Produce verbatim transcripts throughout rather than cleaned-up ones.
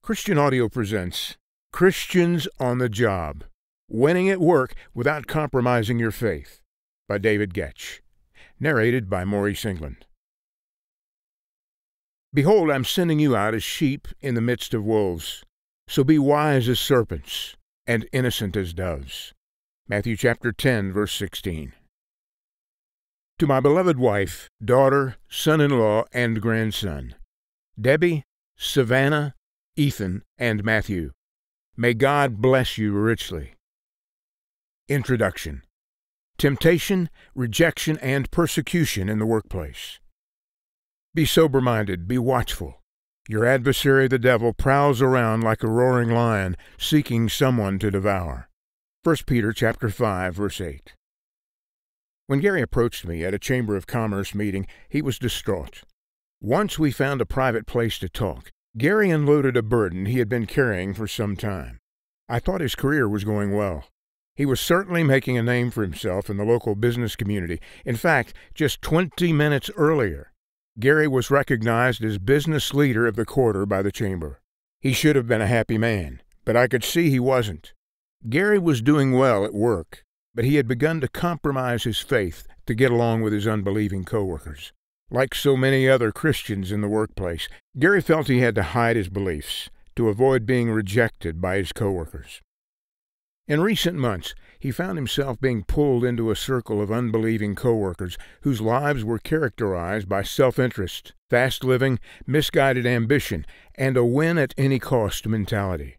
Christian Audio presents Christians on the Job, Winning at Work Without Compromising Your Faith by David Goetsch, narrated by Maurice England. Behold, I'm sending you out as sheep in the midst of wolves. So be wise as serpents and innocent as doves. Matthew chapter ten, verse sixteen. To my beloved wife, daughter, son-in-law, and grandson, Debbie, Savannah, Ethan, and Matthew, may God bless you richly. Introduction. Temptation, rejection, and persecution in the workplace. Be sober-minded, be watchful. Your adversary the devil prowls around like a roaring lion, seeking someone to devour. First Peter chapter five, verse eight. When Gary approached me at a Chamber of Commerce meeting, he was distraught. Once we found a private place to talk, Gary unloaded a burden he had been carrying for some time. I thought his career was going well. He was certainly making a name for himself in the local business community. In fact, just twenty minutes earlier, Gary was recognized as business leader of the quarter by the chamber. He should have been a happy man, but I could see he wasn't. Gary was doing well at work, but he had begun to compromise his faith to get along with his unbelieving coworkers. Like so many other Christians in the workplace, Gary felt he had to hide his beliefs to avoid being rejected by his coworkers. In recent months, he found himself being pulled into a circle of unbelieving coworkers whose lives were characterized by self-interest, fast living, misguided ambition, and a win-at-any-cost mentality.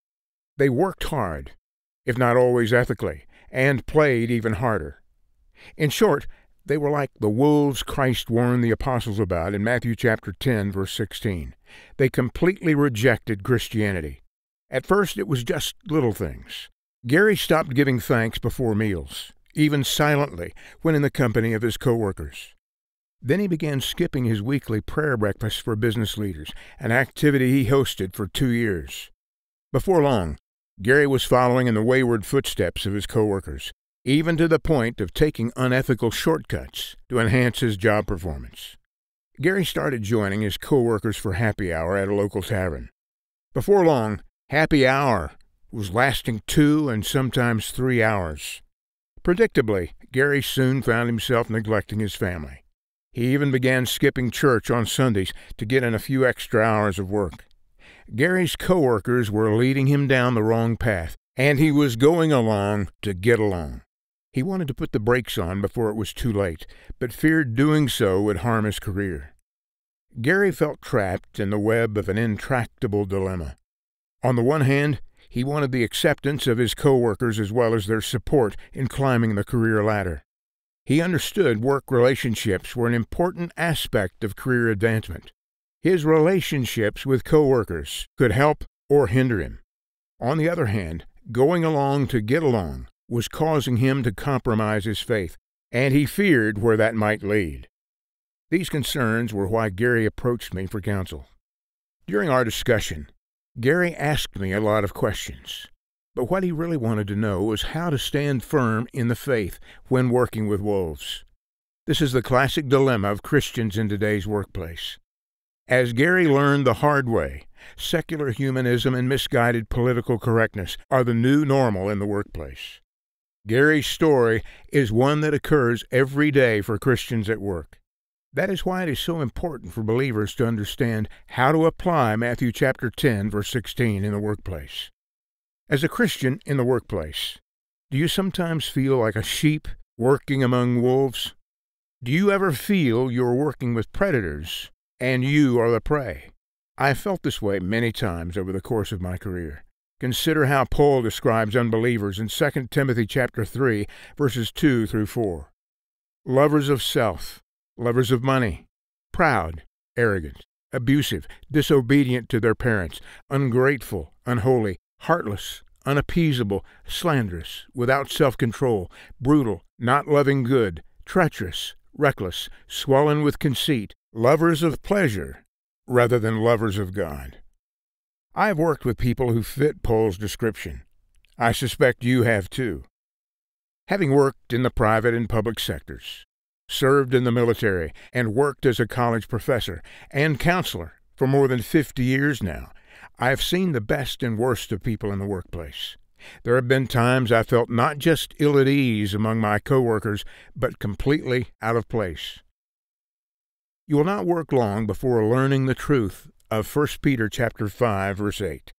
They worked hard, if not always ethically, and played even harder. In short, they were like the wolves Christ warned the apostles about in Matthew chapter ten, verse sixteen. They completely rejected Christianity. At first, it was just little things. Gary stopped giving thanks before meals, even silently, when in the company of his coworkers. Then he began skipping his weekly prayer breakfast for business leaders, an activity he hosted for two years. Before long, Gary was following in the wayward footsteps of his coworkers, even to the point of taking unethical shortcuts to enhance his job performance. Gary started joining his coworkers for happy hour at a local tavern. Before long, happy hour was lasting two and sometimes three hours. Predictably, Gary soon found himself neglecting his family. He even began skipping church on Sundays to get in a few extra hours of work. Gary's coworkers were leading him down the wrong path, and he was going along to get along. He wanted to put the brakes on before it was too late, but feared doing so would harm his career. Gary felt trapped in the web of an intractable dilemma. On the one hand, he wanted the acceptance of his coworkers as well as their support in climbing the career ladder. He understood work relationships were an important aspect of career advancement. His relationships with coworkers could help or hinder him. On the other hand, going along to get along was causing him to compromise his faith, and he feared where that might lead. These concerns were why Gary approached me for counsel. During our discussion, Gary asked me a lot of questions, but what he really wanted to know was how to stand firm in the faith when working with wolves. This is the classic dilemma of Christians in today's workplace. As Gary learned the hard way, secular humanism and misguided political correctness are the new normal in the workplace. Gary's story is one that occurs every day for Christians at work. That is why it is so important for believers to understand how to apply Matthew chapter ten, verse sixteen in the workplace. As a Christian in the workplace, do you sometimes feel like a sheep working among wolves? Do you ever feel you're working with predators and you are the prey? I have felt this way many times over the course of my career. Consider how Paul describes unbelievers in Second Timothy chapter three, verses two through four. Lovers of self, lovers of money, proud, arrogant, abusive, disobedient to their parents, ungrateful, unholy, heartless, unappeasable, slanderous, without self-control, brutal, not loving good, treacherous, reckless, swollen with conceit, lovers of pleasure rather than lovers of God. I have worked with people who fit Paul's description. I suspect you have too. Having worked in the private and public sectors, served in the military, and worked as a college professor and counselor for more than fifty years now, I have seen the best and worst of people in the workplace. There have been times I felt not just ill at ease among my coworkers, but completely out of place. You will not work long before learning the truth of First Peter chapter five, verse eight.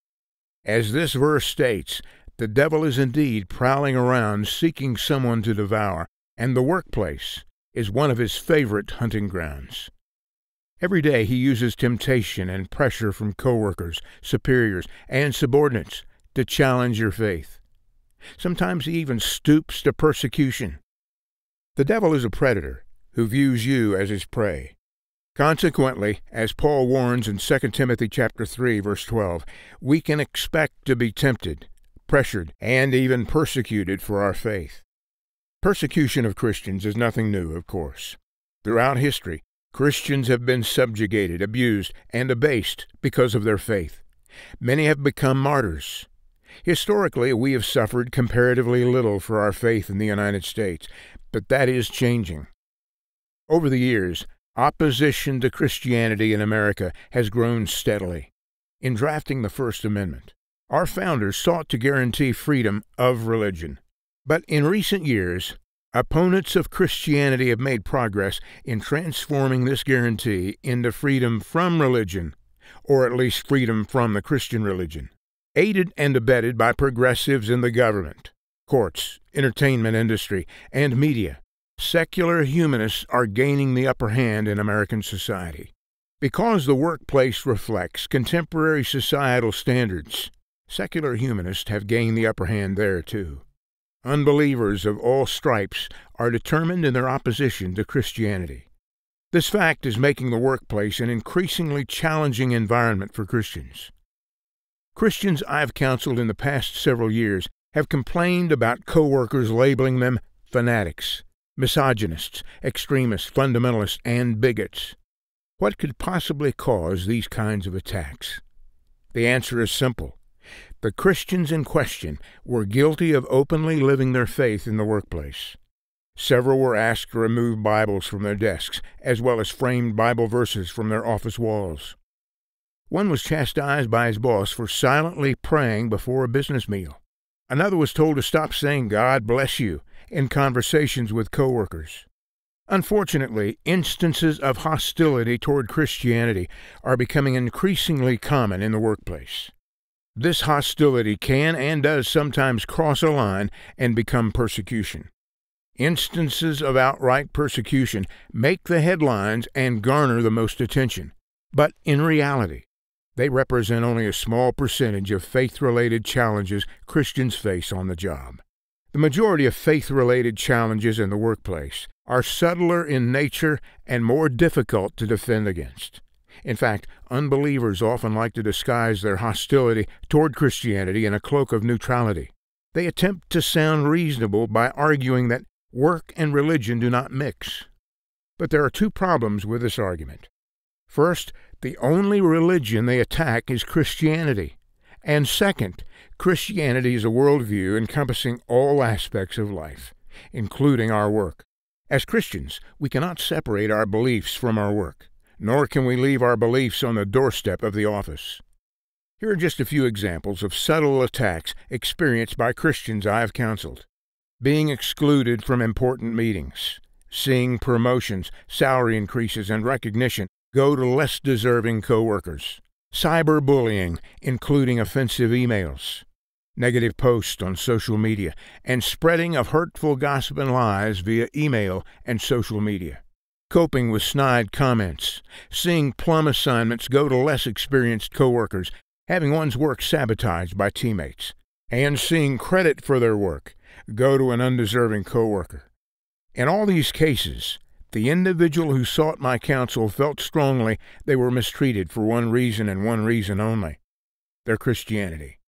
As this verse states, the devil is indeed prowling around seeking someone to devour, and the workplace is one of his favorite hunting grounds. Every day he uses temptation and pressure from coworkers, superiors, and subordinates to challenge your faith. Sometimes he even stoops to persecution. The devil is a predator who views you as his prey. Consequently, as Paul warns in Second Timothy chapter three, verse twelve, we can expect to be tempted, pressured, and even persecuted for our faith. Persecution of Christians is nothing new, of course. Throughout history, Christians have been subjugated, abused, and abased because of their faith. Many have become martyrs. Historically, we have suffered comparatively little for our faith in the United States, but that is changing. Over the years, opposition to Christianity in America has grown steadily. In drafting the First Amendment, our founders sought to guarantee freedom of religion. But in recent years, opponents of Christianity have made progress in transforming this guarantee into freedom from religion, or at least freedom from the Christian religion. Aided and abetted by progressives in the government, courts, entertainment industry, and media, secular humanists are gaining the upper hand in American society. Because the workplace reflects contemporary societal standards, secular humanists have gained the upper hand there too. Unbelievers of all stripes are determined in their opposition to Christianity. This fact is making the workplace an increasingly challenging environment for Christians. Christians I've counseled in the past several years have complained about coworkers labeling them fanatics, misogynists, extremists, fundamentalists, and bigots. What could possibly cause these kinds of attacks? The answer is simple. The Christians in question were guilty of openly living their faith in the workplace. Several were asked to remove Bibles from their desks, as well as framed Bible verses from their office walls. One was chastised by his boss for silently praying before a business meal. Another was told to stop saying "God bless you" in conversations with coworkers. Unfortunately, instances of hostility toward Christianity are becoming increasingly common in the workplace. This hostility can and does sometimes cross a line and become persecution. Instances of outright persecution make the headlines and garner the most attention, but in reality, they represent only a small percentage of faith-related challenges Christians face on the job. The majority of faith-related challenges in the workplace are subtler in nature and more difficult to defend against. In fact, unbelievers often like to disguise their hostility toward Christianity in a cloak of neutrality. They attempt to sound reasonable by arguing that work and religion do not mix. But there are two problems with this argument. First, the only religion they attack is Christianity. And second, Christianity is a worldview encompassing all aspects of life, including our work. As Christians, we cannot separate our beliefs from our work, nor can we leave our beliefs on the doorstep of the office. Here are just a few examples of subtle attacks experienced by Christians I have counseled. Being excluded from important meetings, seeing promotions, salary increases, and recognition go to less deserving coworkers, cyberbullying, including offensive emails, negative posts on social media, and spreading of hurtful gossip and lies via email and social media, coping with snide comments, seeing plum assignments go to less experienced coworkers, having one's work sabotaged by teammates, and seeing credit for their work go to an undeserving coworker. In all these cases, the individual who sought my counsel felt strongly they were mistreated for one reason and one reason only: their Christianity.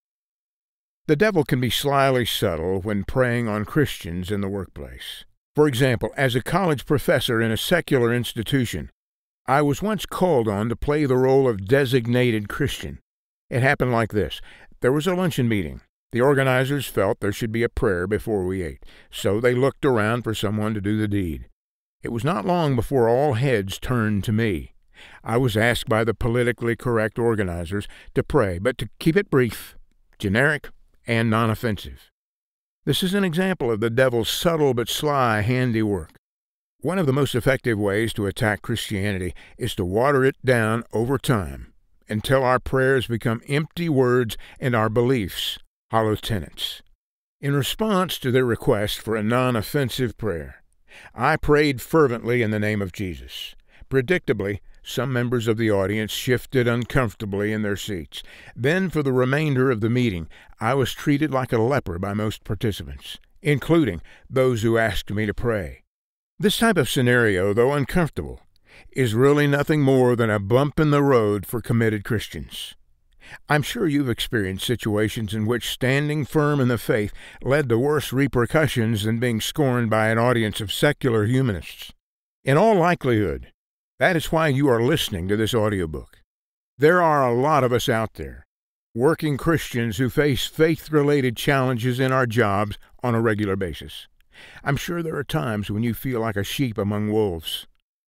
The devil can be slyly subtle when preying on Christians in the workplace. For example, as a college professor in a secular institution, I was once called on to play the role of designated Christian. It happened like this. There was a luncheon meeting. The organizers felt there should be a prayer before we ate, so they looked around for someone to do the deed. It was not long before all heads turned to me, I was asked by the politically correct organizers to pray, but to keep it brief, generic, and non-offensive. This is an example of the devil's subtle but sly handiwork. One of the most effective ways to attack Christianity is to water it down over time until our prayers become empty words and our beliefs hollow tenets. In response to their request for a non-offensive prayer, I prayed fervently in the name of Jesus. Predictably, some members of the audience shifted uncomfortably in their seats. Then, for the remainder of the meeting, I was treated like a leper by most participants, including those who asked me to pray. This type of scenario, though uncomfortable, is really nothing more than a bump in the road for committed Christians. I'm sure you've experienced situations in which standing firm in the faith led to worse repercussions than being scorned by an audience of secular humanists. In all likelihood, that is why you are listening to this audiobook. There are a lot of us out there, working Christians who face faith-related challenges in our jobs on a regular basis. I'm sure there are times when you feel like a sheep among wolves.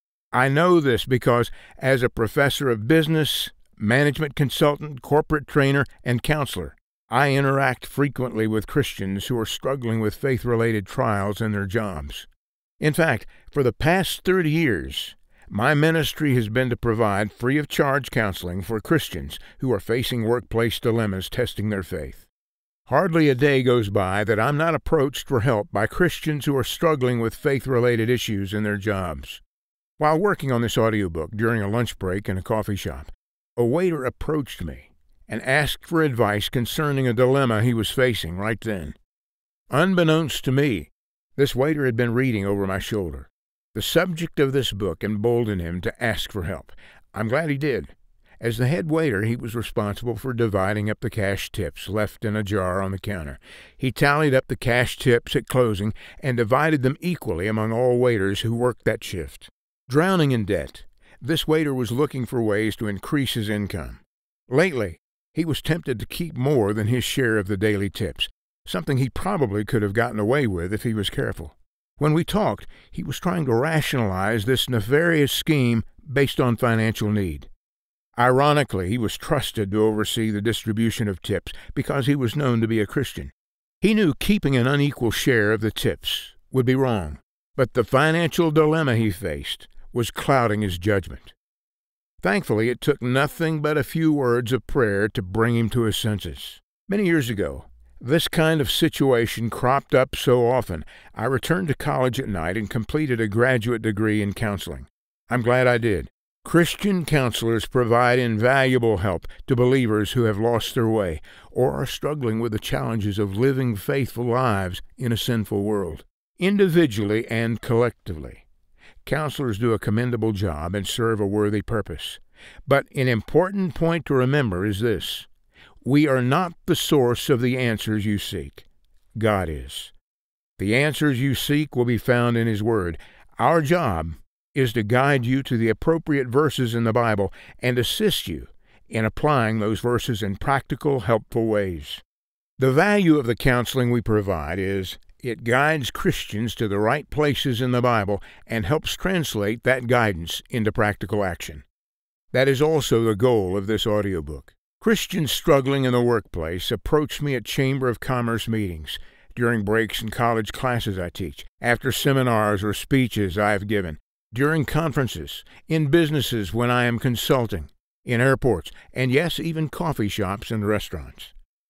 I know this because, as a professor of business, management consultant, corporate trainer, and counselor, I interact frequently with Christians who are struggling with faith-related trials in their jobs. In fact, for the past thirty years, my ministry has been to provide free-of-charge counseling for Christians who are facing workplace dilemmas testing their faith. Hardly a day goes by that I'm not approached for help by Christians who are struggling with faith-related issues in their jobs. While working on this audiobook during a lunch break in a coffee shop, a waiter approached me and asked for advice concerning a dilemma he was facing right then. Unbeknownst to me, this waiter had been reading over my shoulder. The subject of this book emboldened him to ask for help. I'm glad he did. As the head waiter, he was responsible for dividing up the cash tips left in a jar on the counter. He tallied up the cash tips at closing and divided them equally among all waiters who worked that shift. Drowning in debt, this waiter was looking for ways to increase his income. Lately, he was tempted to keep more than his share of the daily tips, something he probably could have gotten away with if he was careful. When we talked, he was trying to rationalize this nefarious scheme based on financial need. Ironically, he was trusted to oversee the distribution of tips because he was known to be a Christian. He knew keeping an unequal share of the tips would be wrong, but the financial dilemma he faced was clouding his judgment. Thankfully, it took nothing but a few words of prayer to bring him to his senses. Many years ago, this kind of situation cropped up so often, I returned to college at night and completed a graduate degree in counseling. I'm glad I did. Christian counselors provide invaluable help to believers who have lost their way or are struggling with the challenges of living faithful lives in a sinful world. Individually and collectively, counselors do a commendable job and serve a worthy purpose. But an important point to remember is this: we are not the source of the answers you seek. God is. The answers you seek will be found in His Word. Our job is to guide you to the appropriate verses in the Bible and assist you in applying those verses in practical, helpful ways. The value of the counseling we provide is it guides Christians to the right places in the Bible and helps translate that guidance into practical action. That is also the goal of this audiobook. Christians struggling in the workplace approach me at Chamber of Commerce meetings, during breaks in college classes I teach, after seminars or speeches I have given, during conferences, in businesses when I am consulting, in airports, and yes, even coffee shops and restaurants.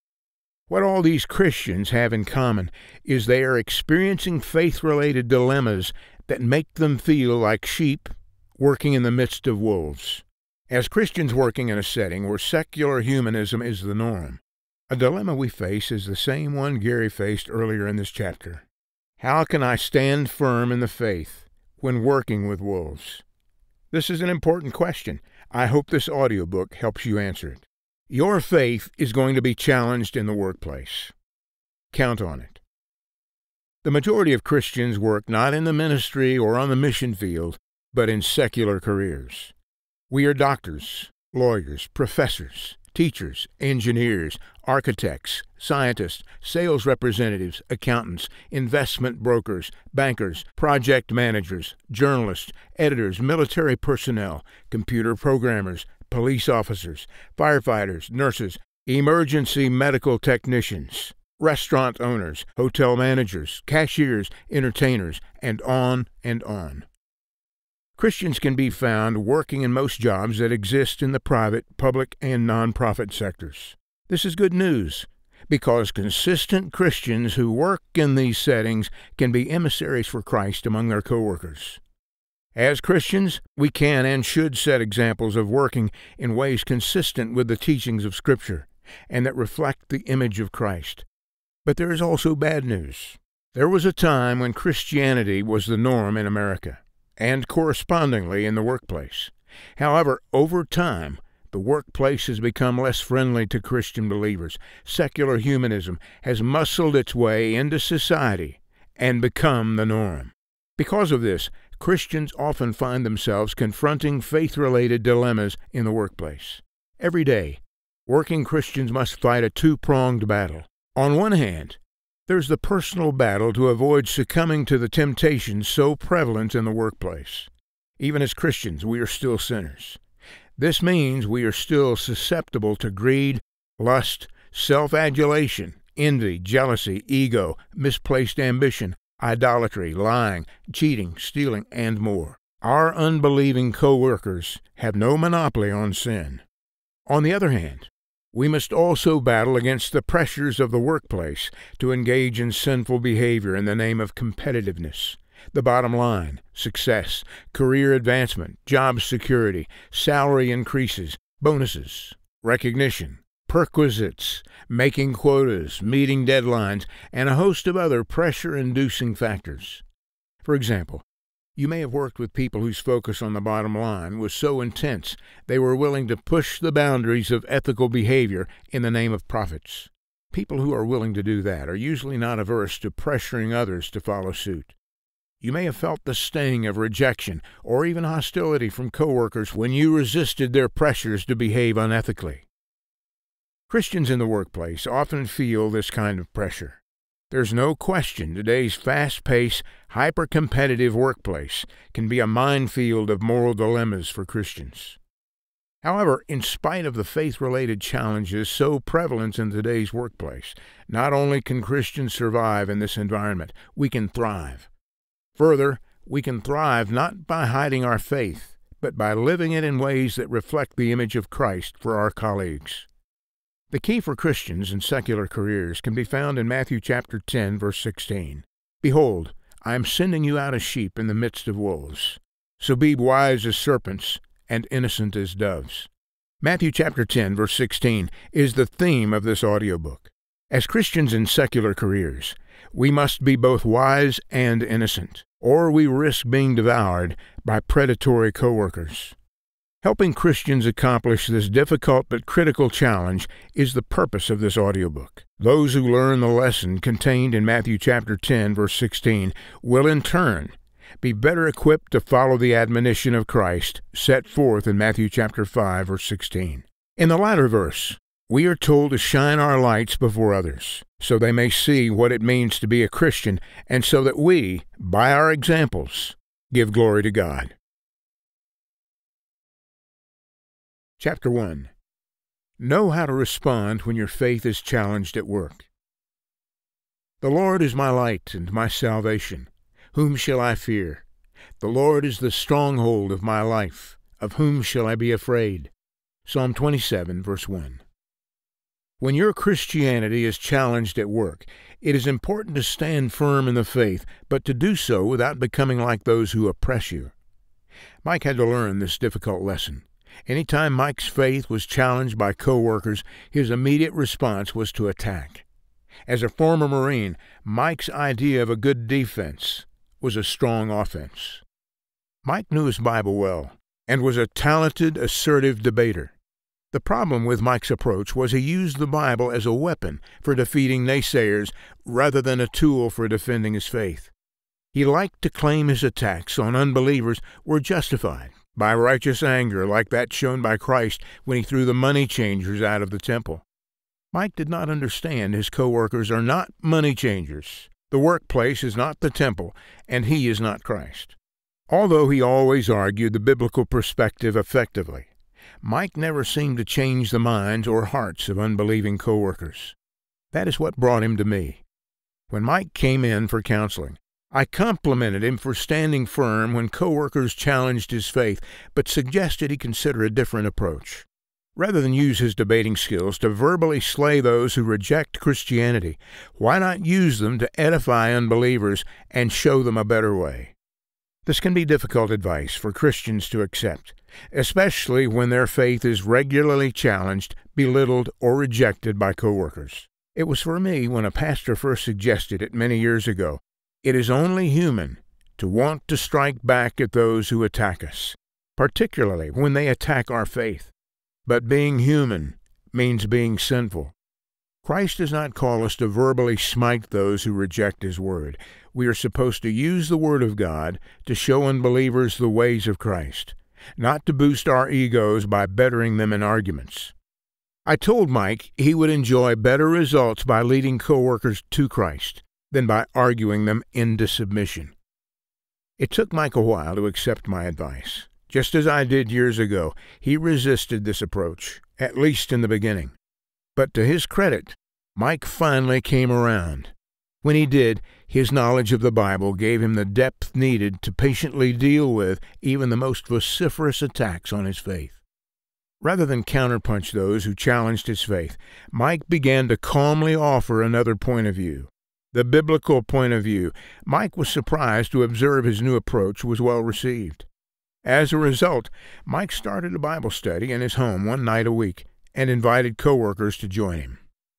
What all these Christians have in common is they are experiencing faith-related dilemmas that make them feel like sheep working in the midst of wolves. As Christians working in a setting where secular humanism is the norm, a dilemma we face is the same one Gary faced earlier in this chapter. How can I stand firm in the faith when working with wolves? This is an important question. I hope this audiobook helps you answer it. Your faith is going to be challenged in the workplace. Count on it. The majority of Christians work not in the ministry or on the mission field, but in secular careers. We are doctors, lawyers, professors, teachers, engineers, architects, scientists, sales representatives, accountants, investment brokers, bankers, project managers, journalists, editors, military personnel, computer programmers, police officers, firefighters, nurses, emergency medical technicians, restaurant owners, hotel managers, cashiers, entertainers, and on and on. Christians can be found working in most jobs that exist in the private, public, and nonprofit sectors. This is good news, because consistent Christians who work in these settings can be emissaries for Christ among their coworkers. As Christians, we can and should set examples of working in ways consistent with the teachings of Scripture and that reflect the image of Christ. But there is also bad news. There was a time when Christianity was the norm in America, and correspondingly in the workplace. However, over time, the workplace has become less friendly to Christian believers. Secular humanism has muscled its way into society and become the norm. Because of this, Christians often find themselves confronting faith-related dilemmas in the workplace. Every day, working Christians must fight a two-pronged battle. On one hand, there's the personal battle to avoid succumbing to the temptations so prevalent in the workplace. Even as Christians, we are still sinners. This means we are still susceptible to greed, lust, self-adulation, envy, jealousy, ego, misplaced ambition, idolatry, lying, cheating, stealing, and more. Our unbelieving co-workers have no monopoly on sin. On the other hand, we must also battle against the pressures of the workplace to engage in sinful behavior in the name of competitiveness. The bottom line, success, career advancement, job security, salary increases, bonuses, recognition, perquisites, making quotas, meeting deadlines, and a host of other pressure-inducing factors. For example, you may have worked with people whose focus on the bottom line was so intense they were willing to push the boundaries of ethical behavior in the name of profits. People who are willing to do that are usually not averse to pressuring others to follow suit. You may have felt the sting of rejection or even hostility from coworkers when you resisted their pressures to behave unethically. Christians in the workplace often feel this kind of pressure. There's no question today's fast-paced, hyper-competitive workplace can be a minefield of moral dilemmas for Christians. However, in spite of the faith-related challenges so prevalent in today's workplace, not only can Christians survive in this environment, we can thrive. Further, we can thrive not by hiding our faith, but by living it in ways that reflect the image of Christ for our colleagues. The key for Christians in secular careers can be found in Matthew chapter ten, verse sixteen. Behold, I am sending you out as sheep in the midst of wolves. So be wise as serpents and innocent as doves. Matthew chapter ten, verse sixteen is the theme of this audiobook. As Christians in secular careers, we must be both wise and innocent, or we risk being devoured by predatory coworkers. Helping Christians accomplish this difficult but critical challenge is the purpose of this audiobook. Those who learn the lesson contained in Matthew chapter ten, verse sixteen, will in turn be better equipped to follow the admonition of Christ set forth in Matthew chapter five, verse sixteen. In the latter verse, we are told to shine our lights before others, so they may see what it means to be a Christian, and so that we, by our examples, give glory to God. Chapter one. Know how to respond when your faith is challenged at work. The Lord is my light and my salvation. Whom shall I fear? The Lord is the stronghold of my life. Of whom shall I be afraid? Psalm twenty-seven, verse one. When your Christianity is challenged at work, it is important to stand firm in the faith, but to do so without becoming like those who oppress you. Mike had to learn this difficult lesson. Any time Mike's faith was challenged by coworkers, his immediate response was to attack. As a former Marine, Mike's idea of a good defense was a strong offense. Mike knew his Bible well and was a talented, assertive debater. The problem with Mike's approach was he used the Bible as a weapon for defeating naysayers rather than a tool for defending his faith. He liked to claim his attacks on unbelievers were justified by righteous anger like that shown by Christ when he threw the money changers out of the temple. Mike did not understand his co-workers are not money changers. The workplace is not the temple, and he is not Christ. Although he always argued the biblical perspective effectively, Mike never seemed to change the minds or hearts of unbelieving co-workers. That is what brought him to me. When Mike came in for counseling, I complimented him for standing firm when co-workers challenged his faith, but suggested he consider a different approach. Rather than use his debating skills to verbally slay those who reject Christianity, why not use them to edify unbelievers and show them a better way? This can be difficult advice for Christians to accept, especially when their faith is regularly challenged, belittled, or rejected by co-workers. It was for me when a pastor first suggested it many years ago. It is only human to want to strike back at those who attack us, particularly when they attack our faith. But being human means being sinful. Christ does not call us to verbally smite those who reject his word. We are supposed to use the word of God to show unbelievers the ways of Christ, not to boost our egos by bettering them in arguments. I told Mike he would enjoy better results by leading co-workers to Christ than by arguing them into submission. It took Mike a while to accept my advice. Just as I did years ago, he resisted this approach, at least in the beginning. But to his credit, Mike finally came around. When he did, his knowledge of the Bible gave him the depth needed to patiently deal with even the most vociferous attacks on his faith. Rather than counterpunch those who challenged his faith, Mike began to calmly offer another point of view. The biblical point of view. Mike was surprised to observe his new approach was well received. As a result, Mike started a Bible study in his home one night a week and invited co-workers to join him.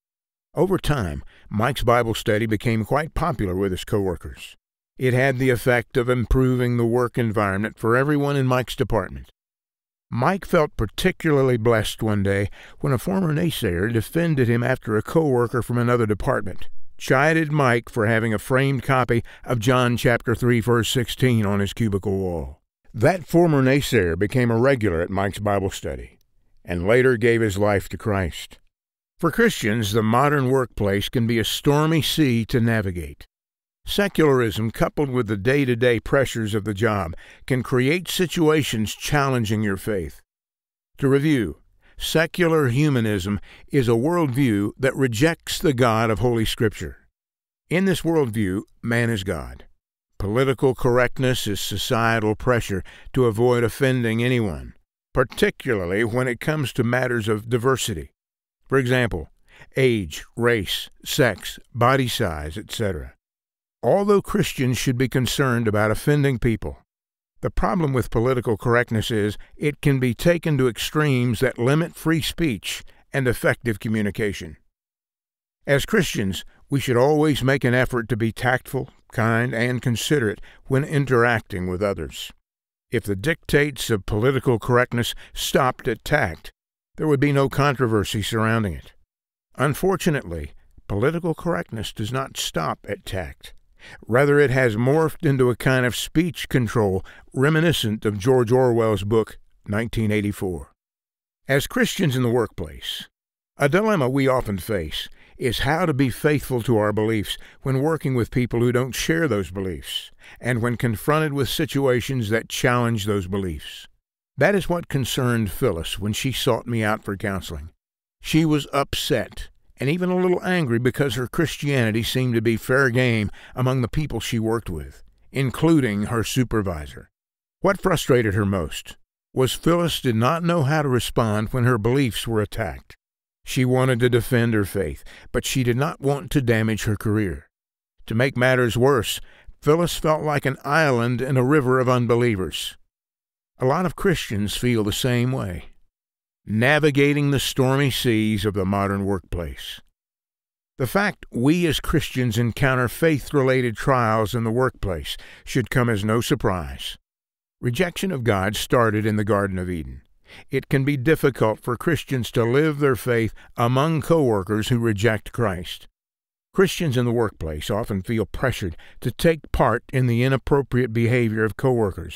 Over time, Mike's Bible study became quite popular with his co-workers. It had the effect of improving the work environment for everyone in Mike's department. Mike felt particularly blessed one day when a former naysayer defended him after a co-worker from another department chided Mike for having a framed copy of John chapter three, verse sixteen on his cubicle wall. That former naysayer became a regular at Mike's Bible study, and later gave his life to Christ. For Christians, the modern workplace can be a stormy sea to navigate. Secularism, coupled with the day-to-day pressures of the job, can create situations challenging your faith. To review, secular humanism is a worldview that rejects the God of Holy Scripture. In this worldview, man is God. Political correctness is societal pressure to avoid offending anyone, particularly when it comes to matters of diversity. For example, age, race, sex, body size, et cetera. Although Christians should be concerned about offending people, the problem with political correctness is it can be taken to extremes that limit free speech and effective communication. As Christians, we should always make an effort to be tactful, kind, and considerate when interacting with others. If the dictates of political correctness stopped at tact, there would be no controversy surrounding it. Unfortunately, political correctness does not stop at tact. Rather, it has morphed into a kind of speech control reminiscent of George Orwell's book, nineteen eighty-four. As Christians in the workplace, a dilemma we often face is how to be faithful to our beliefs when working with people who don't share those beliefs, and when confronted with situations that challenge those beliefs. That is what concerned Phyllis when she sought me out for counseling. She was upset and even a little angry because her Christianity seemed to be fair game among the people she worked with, including her supervisor. What frustrated her most was Phyllis did not know how to respond when her beliefs were attacked. She wanted to defend her faith, but she did not want to damage her career. To make matters worse, Phyllis felt like an island in a river of unbelievers. A lot of Christians feel the same way, navigating the stormy seas of the modern workplace. The fact we as Christians encounter faith-related trials in the workplace should come as no surprise. Rejection of God started in the Garden of Eden. It can be difficult for Christians to live their faith among co-workers who reject Christ. Christians in the workplace often feel pressured to take part in the inappropriate behavior of co-workers.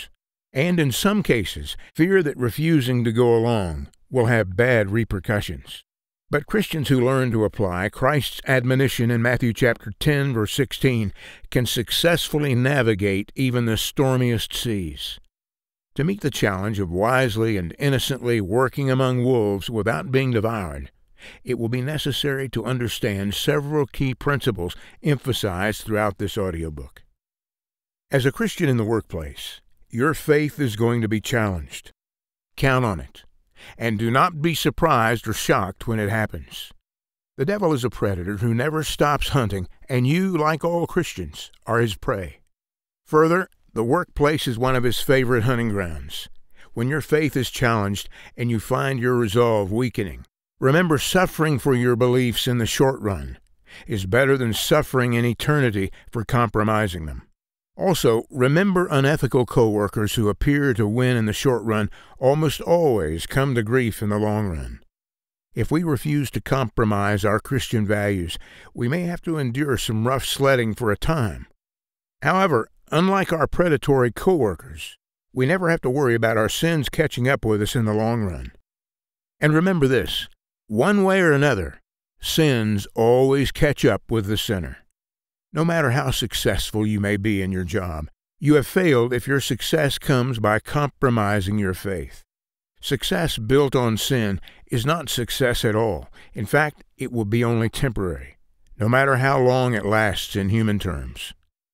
And in some cases, fear that refusing to go along will have bad repercussions. But Christians who learn to apply Christ's admonition in Matthew chapter ten, verse sixteen, can successfully navigate even the stormiest seas. To meet the challenge of wisely and innocently working among wolves without being devoured, it will be necessary to understand several key principles emphasized throughout this audiobook. As a Christian in the workplace, your faith is going to be challenged. Count on it. And do not be surprised or shocked when it happens. The devil is a predator who never stops hunting, and you, like all Christians, are his prey. Further, the workplace is one of his favorite hunting grounds. When your faith is challenged and you find your resolve weakening, remember suffering for your beliefs in the short run is better than suffering in eternity for compromising them. Also, remember unethical co-workers who appear to win in the short run almost always come to grief in the long run. If we refuse to compromise our Christian values, we may have to endure some rough sledding for a time. However, unlike our predatory co-workers, we never have to worry about our sins catching up with us in the long run. And remember this, one way or another, sins always catch up with the sinner. No matter how successful you may be in your job, you have failed if your success comes by compromising your faith. Success built on sin is not success at all. In fact, it will be only temporary, no matter how long it lasts in human terms.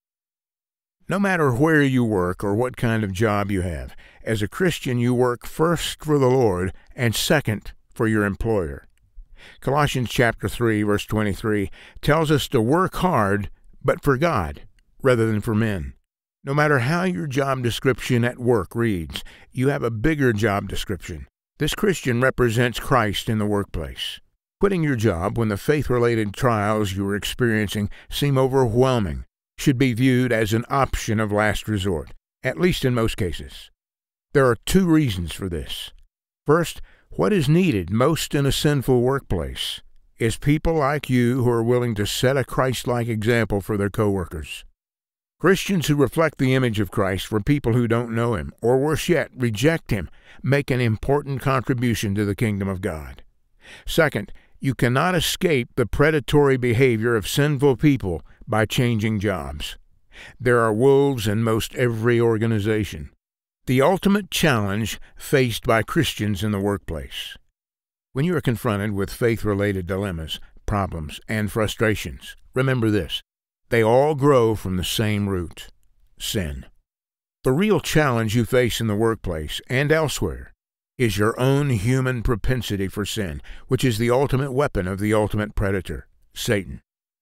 No matter where you work or what kind of job you have, as a Christian you work first for the Lord and second for your employer. Colossians chapter three, verse twenty-three tells us to work hard, but for God, rather than for men. No matter how your job description at work reads, you have a bigger job description. This Christian represents Christ in the workplace. Quitting your job when the faith-related trials you are experiencing seem overwhelming should be viewed as an option of last resort, at least in most cases. There are two reasons for this. First, what is needed most in a sinful workplace is people like you who are willing to set a Christ-like example for their co-workers. Christians who reflect the image of Christ for people who don't know him, or worse yet, reject him, make an important contribution to the kingdom of God. Second, you cannot escape the predatory behavior of sinful people by changing jobs. There are wolves in most every organization. The ultimate challenge faced by Christians in the workplace. When you are confronted with faith-related dilemmas, problems, and frustrations, remember this. They all grow from the same root, sin. The real challenge you face in the workplace and elsewhere is your own human propensity for sin, which is the ultimate weapon of the ultimate predator, Satan.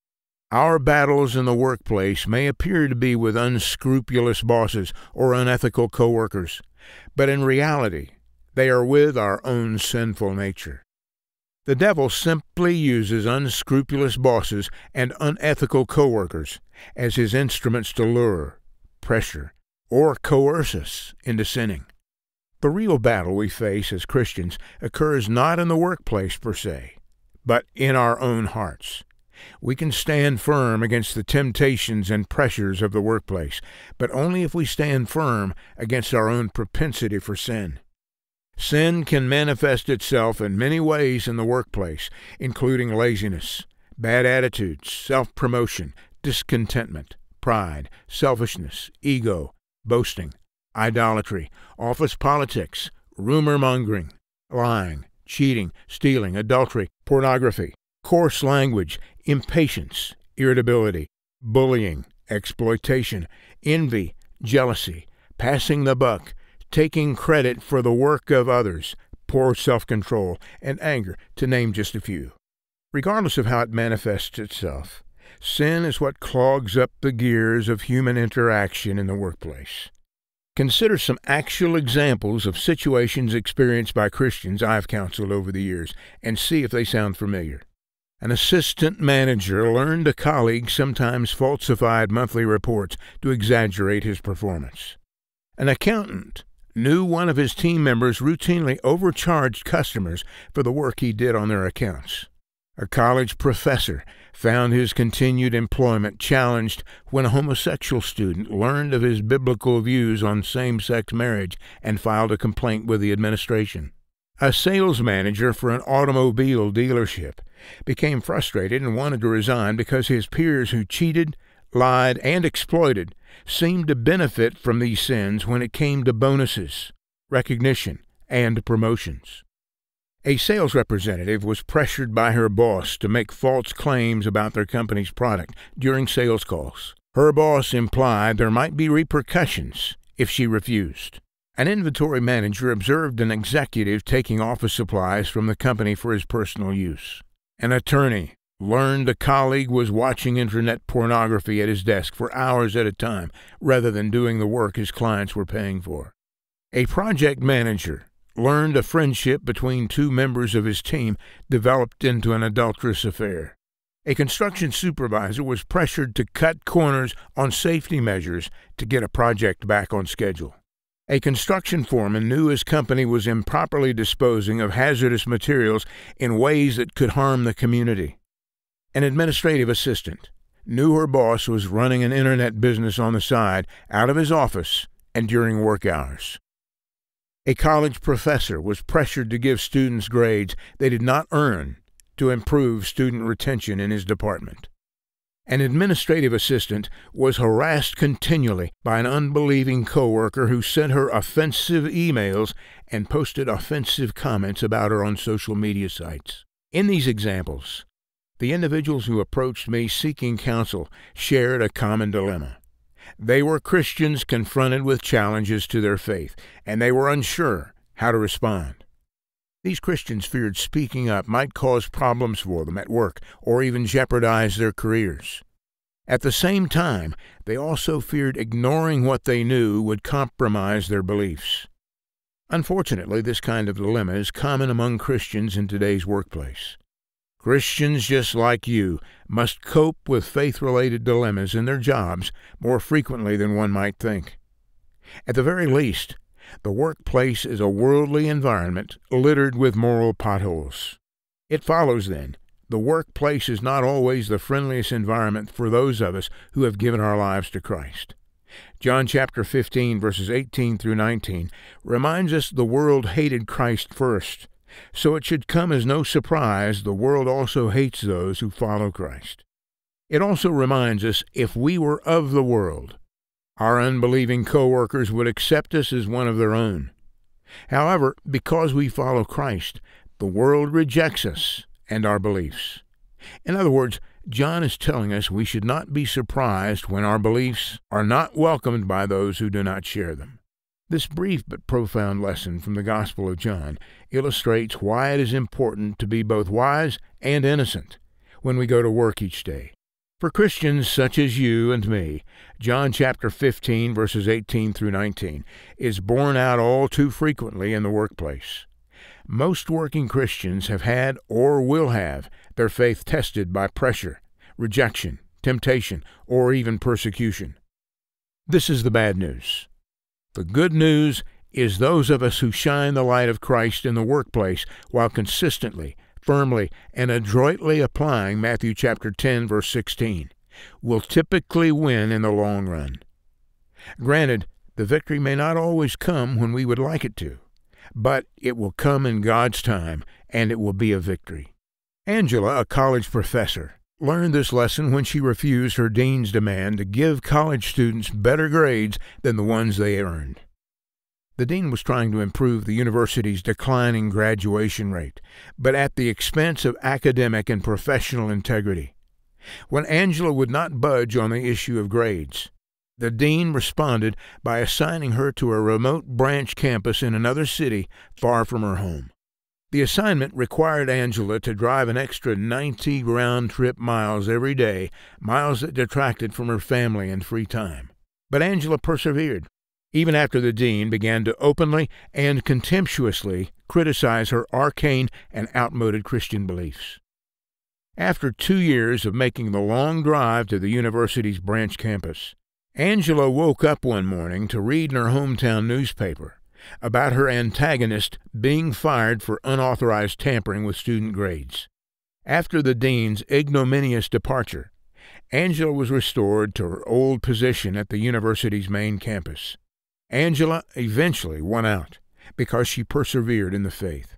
Our battles in the workplace may appear to be with unscrupulous bosses or unethical co-workers, but in reality, they are with our own sinful nature. The devil simply uses unscrupulous bosses and unethical co-workers as his instruments to lure, pressure, or coerce us into sinning. The real battle we face as Christians occurs not in the workplace per se, but in our own hearts. We can stand firm against the temptations and pressures of the workplace, but only if we stand firm against our own propensity for sin. Sin can manifest itself in many ways in the workplace, including laziness, bad attitudes, self-promotion, discontentment, pride, selfishness, ego, boasting, idolatry, office politics, rumor-mongering, lying, cheating, stealing, adultery, pornography, coarse language, impatience, irritability, bullying, exploitation, envy, jealousy, passing the buck, taking credit for the work of others, poor self-control, and anger, to name just a few. Regardless of how it manifests itself, sin is what clogs up the gears of human interaction in the workplace. Consider some actual examples of situations experienced by Christians I've counseled over the years, and see if they sound familiar. An assistant manager learned a colleague sometimes falsified monthly reports to exaggerate his performance. An accountant knew one of his team members routinely overcharged customers for the work he did on their accounts. A college professor found his continued employment challenged when a homosexual student learned of his biblical views on same-sex marriage and filed a complaint with the administration. A sales manager for an automobile dealership became frustrated and wanted to resign because his peers who cheated, lied, and exploited seemed to benefit from these sins when it came to bonuses, recognition, and promotions. A sales representative was pressured by her boss to make false claims about their company's product during sales calls. Her boss implied there might be repercussions if she refused. An inventory manager observed an executive taking office supplies from the company for his personal use. An attorney learned a colleague was watching internet pornography at his desk for hours at a time rather than doing the work his clients were paying for. A project manager learned a friendship between two members of his team developed into an adulterous affair. A construction supervisor was pressured to cut corners on safety measures to get a project back on schedule. A construction foreman knew his company was improperly disposing of hazardous materials in ways that could harm the community. An administrative assistant knew her boss was running an internet business on the side, out of his office, and during work hours. A college professor was pressured to give students grades they did not earn to improve student retention in his department. An administrative assistant was harassed continually by an unbelieving coworker who sent her offensive emails and posted offensive comments about her on social media sites. In these examples, the individuals who approached me seeking counsel shared a common dilemma. They were Christians confronted with challenges to their faith, and they were unsure how to respond. These Christians feared speaking up might cause problems for them at work or even jeopardize their careers. At the same time, they also feared ignoring what they knew would compromise their beliefs. Unfortunately, this kind of dilemma is common among Christians in today's workplace. Christians just like you must cope with faith-related dilemmas in their jobs more frequently than one might think. At the very least, the workplace is a worldly environment littered with moral potholes. It follows, then, the workplace is not always the friendliest environment for those of us who have given our lives to Christ. John chapter fifteen, verses eighteen through nineteen, reminds us the world hated Christ first, so it should come as no surprise the world also hates those who follow Christ. It also reminds us if we were of the world, our unbelieving co-workers would accept us as one of their own. However, because we follow Christ, the world rejects us and our beliefs. In other words, John is telling us we should not be surprised when our beliefs are not welcomed by those who do not share them. This brief but profound lesson from the Gospel of John illustrates why it is important to be both wise and innocent when we go to work each day. For Christians such as you and me, John chapter fifteen, verses eighteen through nineteen, is borne out all too frequently in the workplace. Most working Christians have had or will have their faith tested by pressure, rejection, temptation, or even persecution. This is the bad news. The good news is those of us who shine the light of Christ in the workplace while consistently, firmly, and adroitly applying Matthew chapter ten, verse sixteen, will typically win in the long run. Granted, the victory may not always come when we would like it to, but it will come in God's time, and it will be a victory. Angela, a college professor, learned this lesson when she refused her dean's demand to give college students better grades than the ones they earned. The dean was trying to improve the university's declining graduation rate, but at the expense of academic and professional integrity. When Angela would not budge on the issue of grades, the dean responded by assigning her to a remote branch campus in another city far from her home. The assignment required Angela to drive an extra ninety round-trip miles every day, miles that detracted from her family and free time. But Angela persevered, even after the dean began to openly and contemptuously criticize her arcane and outmoded Christian beliefs. After two years of making the long drive to the university's branch campus, Angela woke up one morning to read in her hometown newspaper about her antagonist being fired for unauthorized tampering with student grades. After the dean's ignominious departure, Angela was restored to her old position at the university's main campus. Angela eventually won out because she persevered in the faith.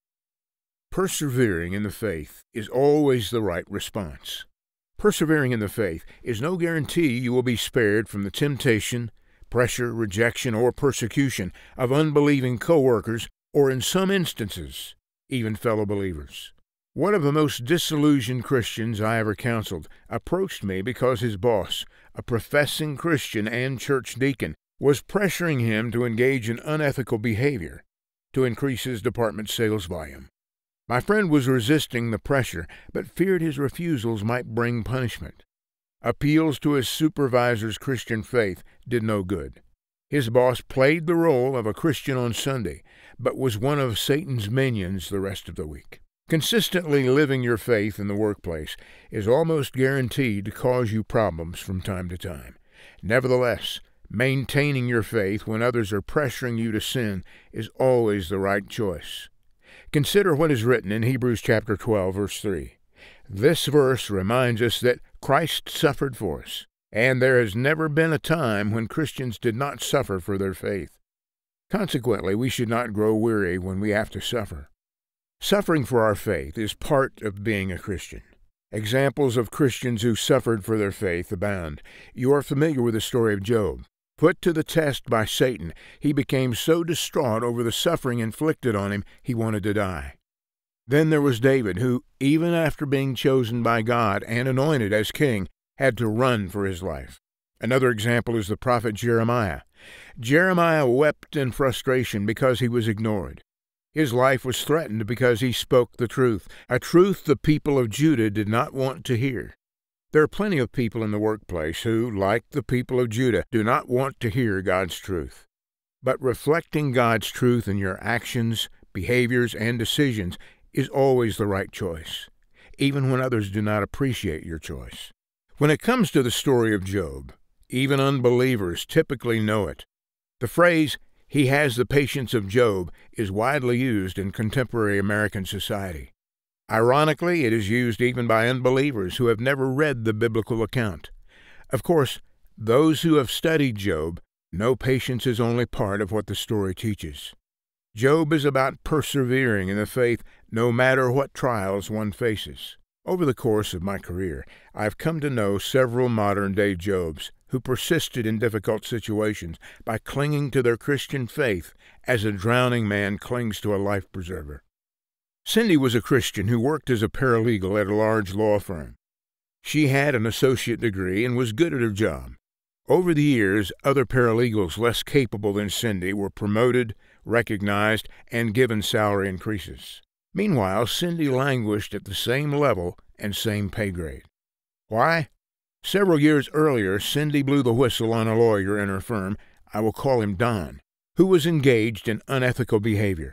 Persevering in the faith is always the right response. Persevering in the faith is no guarantee you will be spared from the temptation, pressure, rejection, or persecution of unbelieving co-workers, or in some instances, even fellow believers. One of the most disillusioned Christians I ever counseled approached me because his boss, a professing Christian and church deacon, was pressuring him to engage in unethical behavior to increase his department's sales volume. My friend was resisting the pressure, but feared his refusals might bring punishment. Appeals to his supervisor's Christian faith did no good. His boss played the role of a Christian on Sunday, but was one of Satan's minions the rest of the week. Consistently living your faith in the workplace is almost guaranteed to cause you problems from time to time. Nevertheless, maintaining your faith when others are pressuring you to sin is always the right choice. Consider what is written in Hebrews chapter twelve, verse three. This verse reminds us that Christ suffered for us, and there has never been a time when Christians did not suffer for their faith. Consequently, we should not grow weary when we have to suffer. Suffering for our faith is part of being a Christian. Examples of Christians who suffered for their faith abound. You are familiar with the story of Job. Put to the test by Satan, he became so distraught over the suffering inflicted on him, he wanted to die. Then there was David, who, even after being chosen by God and anointed as king, had to run for his life. Another example is the prophet Jeremiah. Jeremiah wept in frustration because he was ignored. His life was threatened because he spoke the truth, a truth the people of Judah did not want to hear. There are plenty of people in the workplace who, like the people of Judah, do not want to hear God's truth. But reflecting God's truth in your actions, behaviors, and decisions is always the right choice, even when others do not appreciate your choice. When it comes to the story of Job, even unbelievers typically know it. The phrase, "He has the patience of Job," is widely used in contemporary American society. Ironically, it is used even by unbelievers who have never read the biblical account. Of course, those who have studied Job know patience is only part of what the story teaches. Job is about persevering in the faith no matter what trials one faces. Over the course of my career, I have come to know several modern-day Jobs who persisted in difficult situations by clinging to their Christian faith as a drowning man clings to a life preserver. Cindy was a Christian who worked as a paralegal at a large law firm. She had an associate degree and was good at her job. Over the years, other paralegals less capable than Cindy were promoted, recognized, and given salary increases. Meanwhile, Cindy languished at the same level and same pay grade. Why? Several years earlier, Cindy blew the whistle on a lawyer in her firm, I will call him Don, who was engaged in unethical behavior.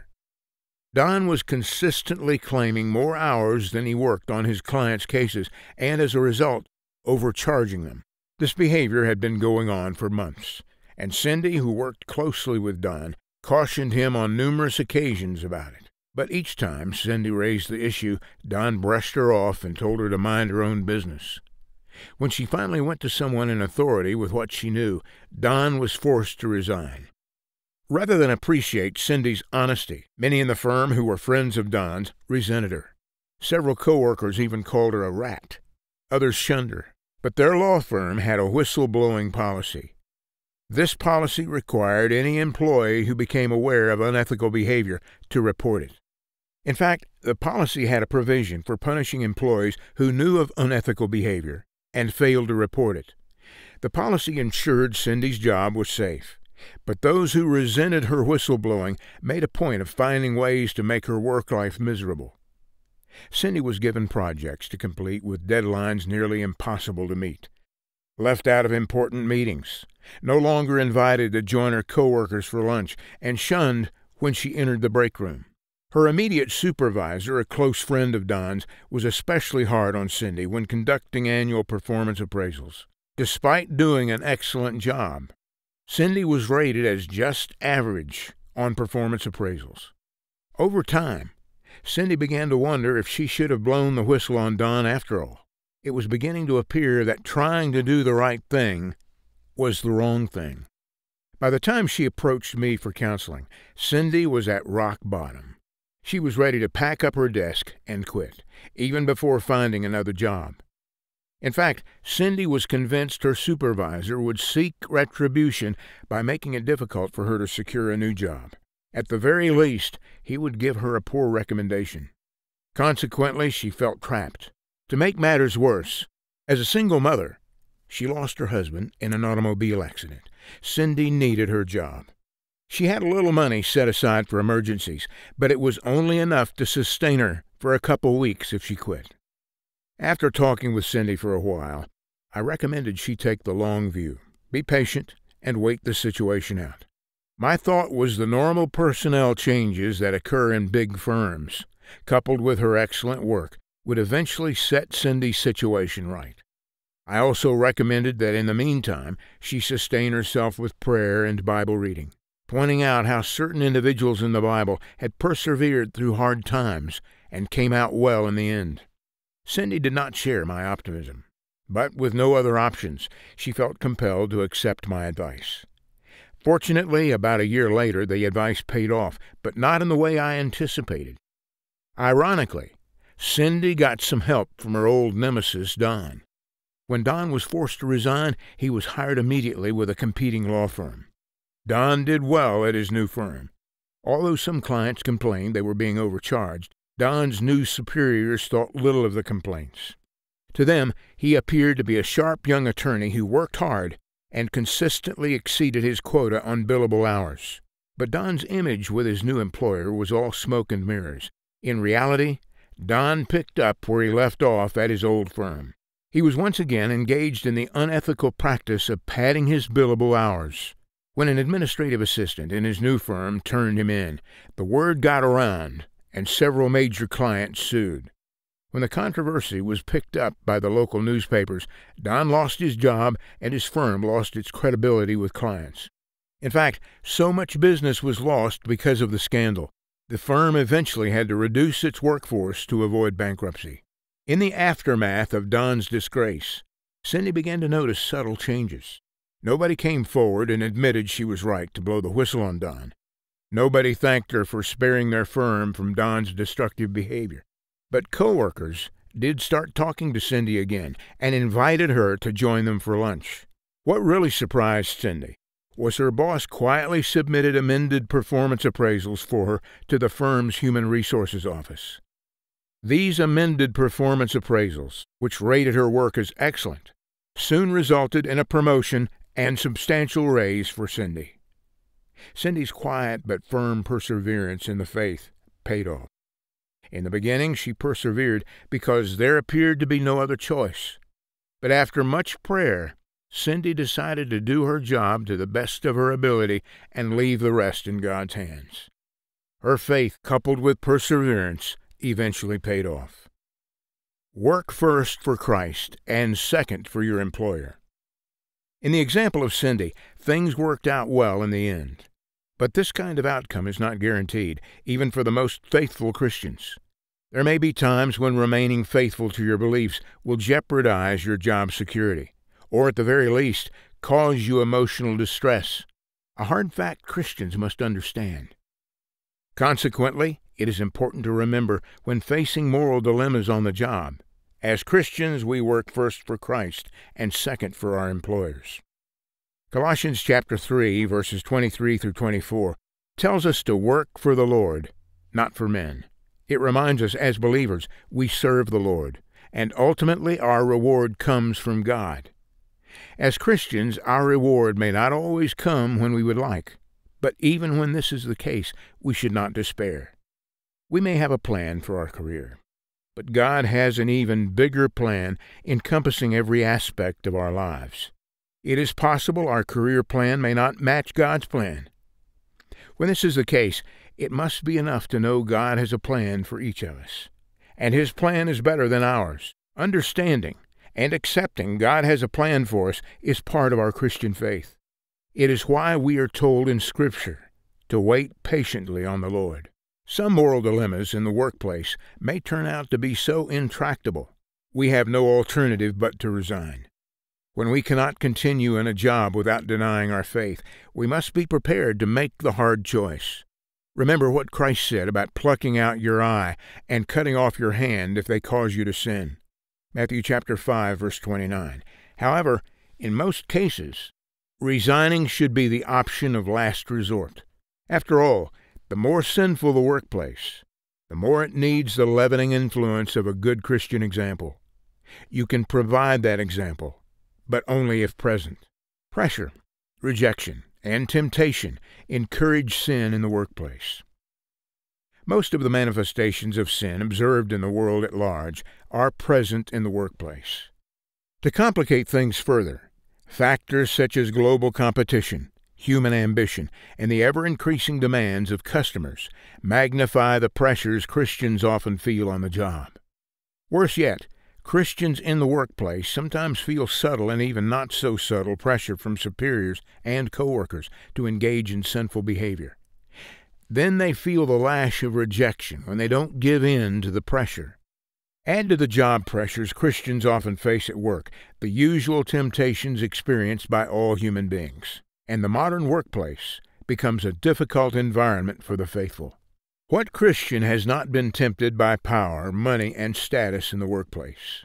Don was consistently claiming more hours than he worked on his clients' cases, and as a result, overcharging them. This behavior had been going on for months, and Cindy, who worked closely with Don, cautioned him on numerous occasions about it. But each time Cindy raised the issue, Don brushed her off and told her to mind her own business. When she finally went to someone in authority with what she knew, Don was forced to resign. Rather than appreciate Cindy's honesty, many in the firm who were friends of Don's resented her. Several co-workers even called her a rat. Others shunned her. But their law firm had a whistle-blowing policy. This policy required any employee who became aware of unethical behavior to report it. In fact, the policy had a provision for punishing employees who knew of unethical behavior and failed to report it. The policy ensured Cindy's job was safe. But those who resented her whistleblowing made a point of finding ways to make her work life miserable. Cindy was given projects to complete with deadlines nearly impossible to meet. Left out of important meetings, no longer invited to join her coworkers for lunch, and shunned when she entered the break room. Her immediate supervisor, a close friend of Don's, was especially hard on Cindy when conducting annual performance appraisals. Despite doing an excellent job, Cindy was rated as just average on performance appraisals. Over time, Cindy began to wonder if she should have blown the whistle on Don after all. It was beginning to appear that trying to do the right thing was the wrong thing. By the time she approached me for counseling, Cindy was at rock bottom. She was ready to pack up her desk and quit, even before finding another job. In fact, Cindy was convinced her supervisor would seek retribution by making it difficult for her to secure a new job. At the very least, he would give her a poor recommendation. Consequently, she felt trapped. To make matters worse, as a single mother, she lost her husband in an automobile accident. Cindy needed her job. She had a little money set aside for emergencies, but it was only enough to sustain her for a couple weeks if she quit. After talking with Cindy for a while, I recommended she take the long view, be patient, and wait the situation out. My thought was the normal personnel changes that occur in big firms, coupled with her excellent work, would eventually set Cindy's situation right. I also recommended that in the meantime she sustain herself with prayer and Bible reading, pointing out how certain individuals in the Bible had persevered through hard times and came out well in the end. Cindy did not share my optimism, but with no other options, she felt compelled to accept my advice. Fortunately, about a year later, the advice paid off, but not in the way I anticipated. Ironically, Cindy got some help from her old nemesis, Don. When Don was forced to resign, he was hired immediately with a competing law firm. Don did well at his new firm. Although some clients complained they were being overcharged, Don's new superiors thought little of the complaints. To them, he appeared to be a sharp young attorney who worked hard and consistently exceeded his quota on billable hours. But Don's image with his new employer was all smoke and mirrors. In reality, Don picked up where he left off at his old firm. He was once again engaged in the unethical practice of padding his billable hours. When an administrative assistant in his new firm turned him in, the word got around, and several major clients sued. When the controversy was picked up by the local newspapers, Don lost his job and his firm lost its credibility with clients. In fact, so much business was lost because of the scandal, the firm eventually had to reduce its workforce to avoid bankruptcy. In the aftermath of Don's disgrace, Cindy began to notice subtle changes. Nobody came forward and admitted she was right to blow the whistle on Don. Nobody thanked her for sparing their firm from Don's destructive behavior. But coworkers did start talking to Cindy again and invited her to join them for lunch. What really surprised Cindy was her boss quietly submitted amended performance appraisals for her to the firm's human resources office. These amended performance appraisals, which rated her work as excellent, soon resulted in a promotion and substantial raise for Cindy. Cindy's quiet but firm perseverance in the faith paid off. In the beginning, she persevered because there appeared to be no other choice. But after much prayer, Cindy decided to do her job to the best of her ability and leave the rest in God's hands. Her faith, coupled with perseverance, eventually paid off. Work first for Christ and second for your employer. In the example of Cindy, things worked out well in the end. But this kind of outcome is not guaranteed, even for the most faithful Christians. There may be times when remaining faithful to your beliefs will jeopardize your job security, or at the very least, cause you emotional distress, a hard fact Christians must understand. Consequently, it is important to remember when facing moral dilemmas on the job, as Christians we work first for Christ and second for our employers. Colossians chapter three, verses twenty-three through twenty-four, tells us to work for the Lord, not for men. It reminds us, as believers, we serve the Lord, and ultimately our reward comes from God. As Christians, our reward may not always come when we would like, but even when this is the case, we should not despair. We may have a plan for our career, but God has an even bigger plan encompassing every aspect of our lives. It is possible our career plan may not match God's plan. When this is the case, it must be enough to know God has a plan for each of us, and His plan is better than ours. Understanding and accepting God has a plan for us is part of our Christian faith. It is why we are told in Scripture to wait patiently on the Lord. Some moral dilemmas in the workplace may turn out to be so intractable, we have no alternative but to resign. When we cannot continue in a job without denying our faith, we must be prepared to make the hard choice. Remember what Christ said about plucking out your eye and cutting off your hand if they cause you to sin. Matthew chapter five, verse twenty-nine. However, in most cases, resigning should be the option of last resort. After all, the more sinful the workplace, the more it needs the leavening influence of a good Christian example. You can provide that example, but only if present. Pressure, rejection, and temptation encourage sin in the workplace. Most of the manifestations of sin observed in the world at large are present in the workplace. To complicate things further, factors such as global competition, human ambition, and the ever-increasing demands of customers magnify the pressures Christians often feel on the job. Worse yet, Christians in the workplace sometimes feel subtle and even not so subtle pressure from superiors and coworkers to engage in sinful behavior. Then they feel the lash of rejection when they don't give in to the pressure. Add to the job pressures Christians often face at work the usual temptations experienced by all human beings, and the modern workplace becomes a difficult environment for the faithful. What Christian has not been tempted by power, money, and status in the workplace?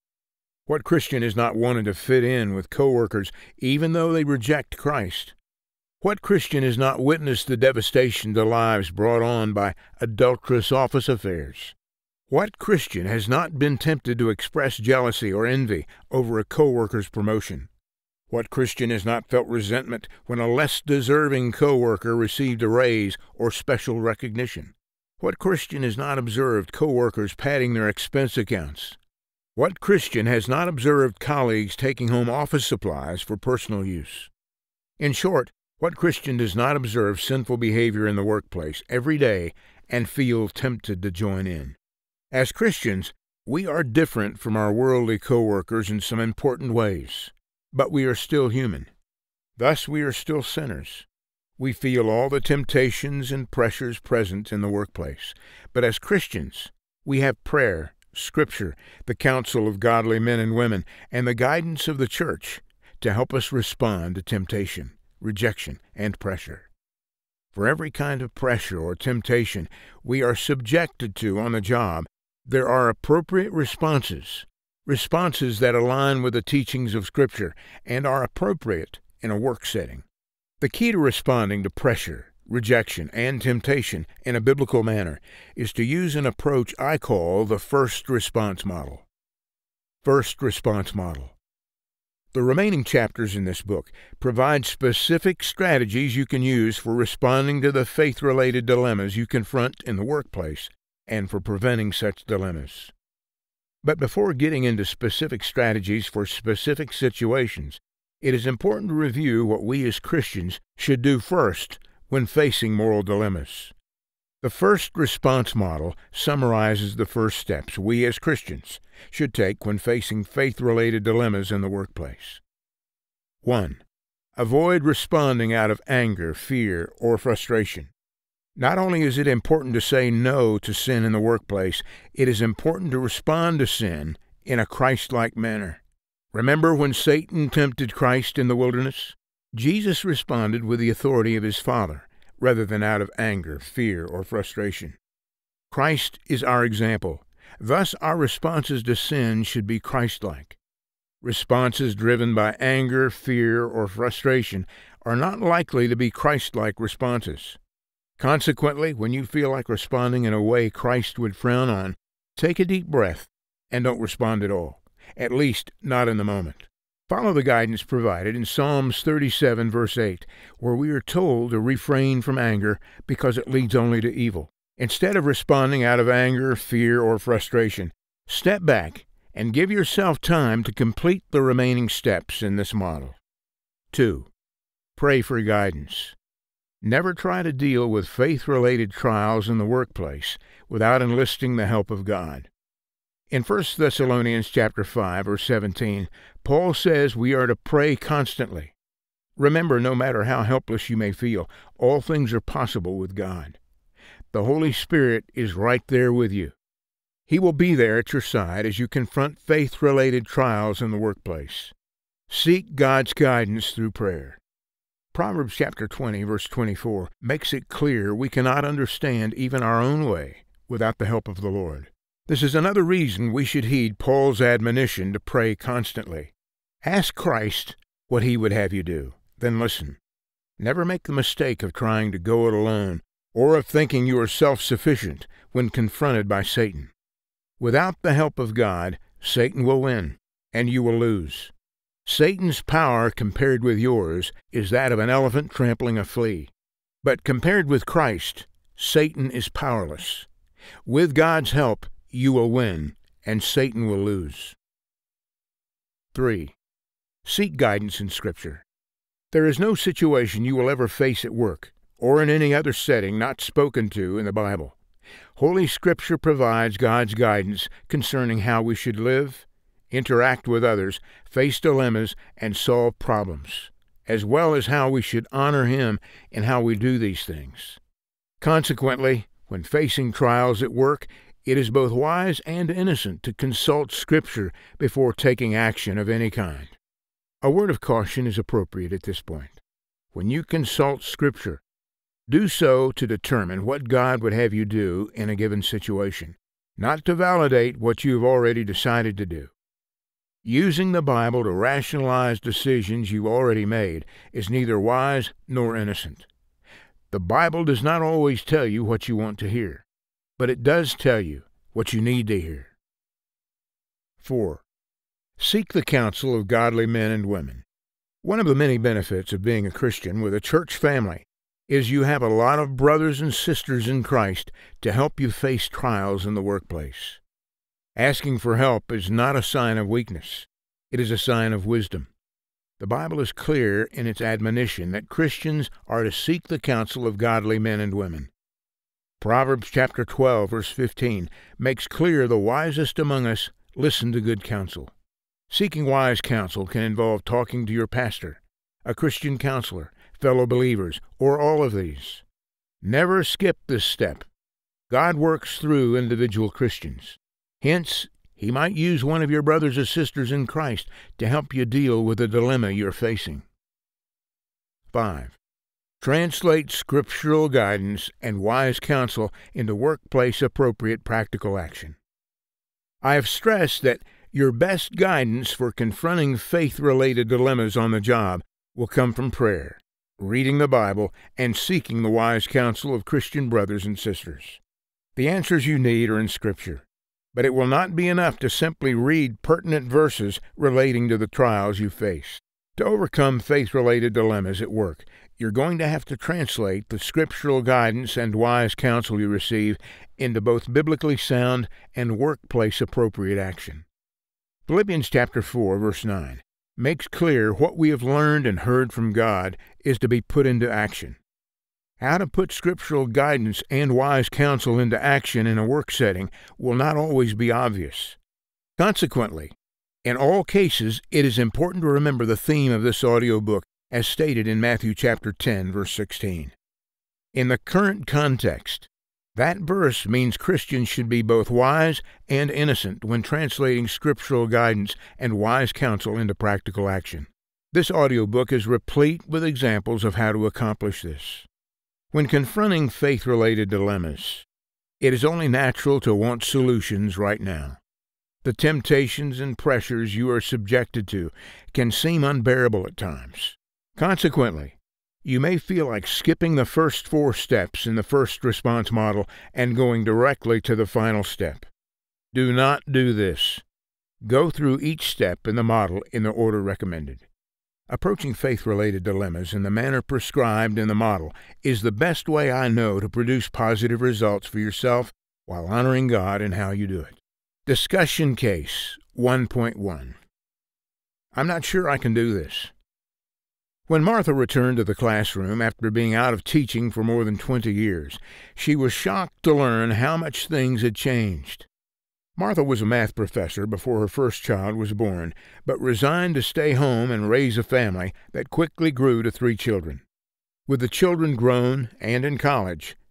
What Christian has not wanted to fit in with coworkers even though they reject Christ? What Christian has not witnessed the devastation to lives brought on by adulterous office affairs? What Christian has not been tempted to express jealousy or envy over a coworker's promotion? What Christian has not felt resentment when a less deserving coworker received a raise or special recognition? What Christian has not observed coworkers padding their expense accounts? What Christian has not observed colleagues taking home office supplies for personal use? In short, what Christian does not observe sinful behavior in the workplace every day and feel tempted to join in? As Christians, we are different from our worldly coworkers in some important ways, but we are still human. Thus, we are still sinners. We feel all the temptations and pressures present in the workplace, but as Christians, we have prayer, Scripture, the counsel of godly men and women, and the guidance of the church to help us respond to temptation, rejection, and pressure. For every kind of pressure or temptation we are subjected to on the job, there are appropriate responses, responses that align with the teachings of Scripture and are appropriate in a work setting. The key to responding to pressure, rejection, and temptation in a biblical manner is to use an approach I call the first response model. First response model. The remaining chapters in this book provide specific strategies you can use for responding to the faith-related dilemmas you confront in the workplace and for preventing such dilemmas. But before getting into specific strategies for specific situations, it is important to review what we as Christians should do first when facing moral dilemmas. The first response model summarizes the first steps we as Christians should take when facing faith-related dilemmas in the workplace. one. Avoid responding out of anger, fear, or frustration. Not only is it important to say no to sin in the workplace, it is important to respond to sin in a Christ-like manner. Remember when Satan tempted Christ in the wilderness? Jesus responded with the authority of his Father, rather than out of anger, fear, or frustration. Christ is our example. Thus, our responses to sin should be Christ-like. Responses driven by anger, fear, or frustration are not likely to be Christ-like responses. Consequently, when you feel like responding in a way Christ would frown on, take a deep breath and don't respond at all, at least not in the moment. Follow the guidance provided in Psalms thirty-seven, verse eight, where we are told to refrain from anger because it leads only to evil. Instead of responding out of anger, fear, or frustration, step back and give yourself time to complete the remaining steps in this model. two. Pray for guidance. Never try to deal with faith-related trials in the workplace without enlisting the help of God. In First Thessalonians chapter five, verse seventeen, Paul says we are to pray constantly. Remember, no matter how helpless you may feel, all things are possible with God. the Holy Spirit is right there with you. He will be there at your side as you confront faith-related trials in the workplace. Seek God's guidance through prayer. Proverbs chapter twenty, verse twenty-four makes it clear we cannot understand even our own way without the help of the Lord. This is another reason we should heed Paul's admonition to pray constantly. Ask Christ what he would have you do, then listen. Never make the mistake of trying to go it alone or of thinking you are self-sufficient when confronted by Satan. Without the help of God, Satan will win, and you will lose. Satan's power compared with yours is that of an elephant trampling a flea. But compared with Christ, Satan is powerless. With God's help, you will win, and Satan will lose. three. Seek guidance in Scripture. There is no situation you will ever face at work, or in any other setting not spoken to in the Bible. Holy Scripture provides God's guidance concerning how we should live, interact with others, face dilemmas, and solve problems, as well as how we should honor Him in how we do these things. Consequently, when facing trials at work, it is both wise and innocent to consult Scripture before taking action of any kind. A word of caution is appropriate at this point. When you consult Scripture, do so to determine what God would have you do in a given situation, not to validate what you have already decided to do. Using the Bible to rationalize decisions you've already made is neither wise nor innocent. The Bible does not always tell you what you want to hear, but it does tell you what you need to hear. four. Seek the counsel of godly men and women. One of the many benefits of being a Christian with a church family is you have a lot of brothers and sisters in Christ to help you face trials in the workplace. Asking for help is not a sign of weakness. It is a sign of wisdom. The Bible is clear in its admonition that Christians are to seek the counsel of godly men and women. Proverbs chapter twelve, verse fifteen makes clear the wisest among us listen to good counsel. Seeking wise counsel can involve talking to your pastor, a Christian counselor, fellow believers, or all of these. Never skip this step. God works through individual Christians. Hence, He might use one of your brothers or sisters in Christ to help you deal with the dilemma you're facing. five. Translate scriptural guidance and wise counsel into workplace-appropriate practical action. I have stressed that your best guidance for confronting faith-related dilemmas on the job will come from prayer, reading the Bible, and seeking the wise counsel of Christian brothers and sisters. The answers you need are in Scripture, but it will not be enough to simply read pertinent verses relating to the trials you face. To overcome faith-related dilemmas at work, you're going to have to translate the scriptural guidance and wise counsel you receive into both biblically sound and workplace-appropriate action. Philippians chapter four, verse nine, makes clear what we have learned and heard from God is to be put into action. How to put scriptural guidance and wise counsel into action in a work setting will not always be obvious. Consequently, in all cases, it is important to remember the theme of this audiobook as stated in Matthew chapter ten, verse sixteen. In the current context, that verse means Christians should be both wise and innocent when translating scriptural guidance and wise counsel into practical action. This audiobook is replete with examples of how to accomplish this. When confronting faith-related dilemmas, it is only natural to want solutions right now. The temptations and pressures you are subjected to can seem unbearable at times. Consequently, you may feel like skipping the first four steps in the first response model and going directly to the final step. Do not do this. Go through each step in the model in the order recommended. Approaching faith-related dilemmas in the manner prescribed in the model is the best way I know to produce positive results for yourself while honoring God in how you do it. Discussion Case one point one. I'm not sure I can do this. When Martha returned to the classroom after being out of teaching for more than twenty years, she was shocked to learn how much things had changed. Martha was a math professor before her first child was born, but resigned to stay home and raise a family that quickly grew to three children. With the children grown and in college,